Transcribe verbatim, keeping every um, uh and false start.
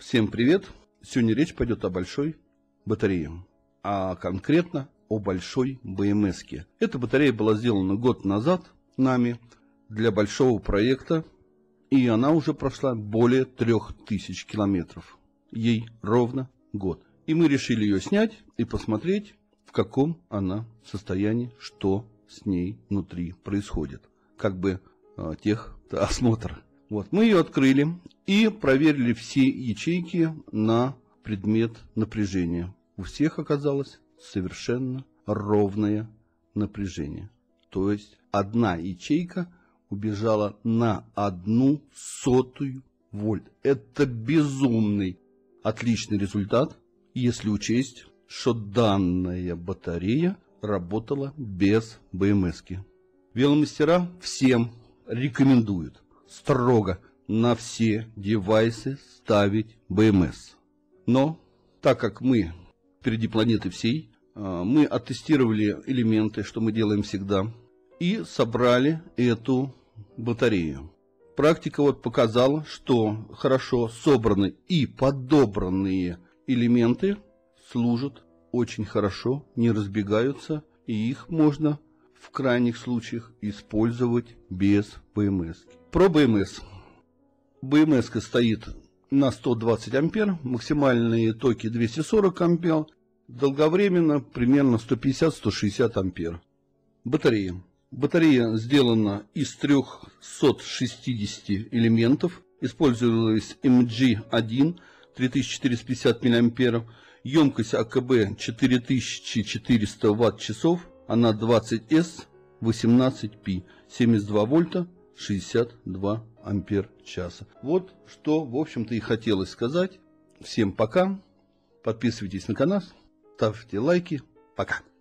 Всем привет! Сегодня речь пойдет о большой батарее, а конкретно о большой бэ эм эс-ке. Эта батарея была сделана год назад нами для большого проекта, и она уже прошла более трех тысяч километров. Ей ровно год. И мы решили ее снять и посмотреть, в каком она состоянии, что с ней внутри происходит. Как бы э, техосмотр. Вот, мы ее открыли и проверили все ячейки на предмет напряжения. У всех оказалось совершенно ровное напряжение. То есть одна ячейка убежала на одну сотую вольт. Это безумный, отличный результат, если учесть, что данная батарея работала без бэ эм эс-ки. Веломастера всем рекомендуют строго на все девайсы ставить бэ эм эс. Но, так как мы впереди планеты всей, мы оттестировали элементы, что мы делаем всегда, и собрали эту батарею. Практика вот показала, что хорошо собраны и подобранные элементы служат очень хорошо, не разбегаются, и их можно в крайних случаях использовать без бэ эм эс. Про бэ эм эс. бэ эм эс стоит на сто двадцать ампер, максимальные токи двести сорок ампер, долговременно примерно сто пятьдесят — сто шестьдесят ампер. Батарея. Батарея сделана из трёхсот шестидесяти элементов, использовалась эм джи один три тысячи четыреста пятьдесят миллиампер, емкость а ка бэ четыре тысячи четыреста ватт-часов, она двадцать эс восемнадцать пи, семьдесят два вольта, шестьдесят два ампер часа. Вот что, в общем-то, и хотелось сказать. Всем пока. Подписывайтесь на канал, ставьте лайки. Пока.